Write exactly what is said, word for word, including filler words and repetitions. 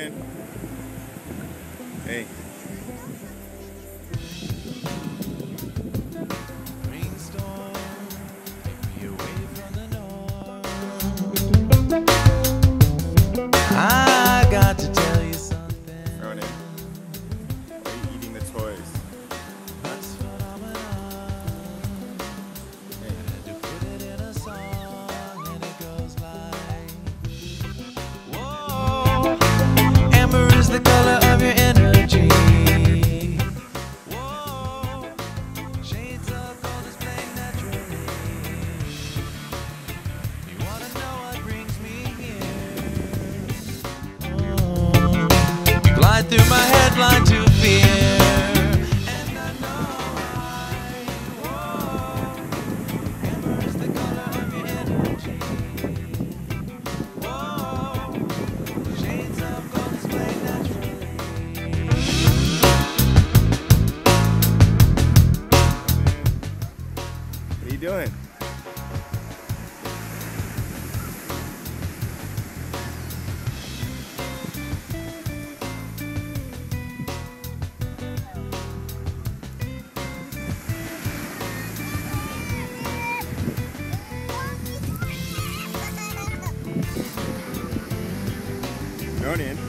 Ronan. Hey. I got to tell you something. Ronan, why are you eating the toys? Amber is the color of your energy. Whoa, shades of gold displaying naturally. You wanna know what brings me here? Oh, glide through my headline to fear. And I know why. Whoa, amber is the color of your energy. Whoa, shades of gold displaying naturally. What are you doing? Ronan.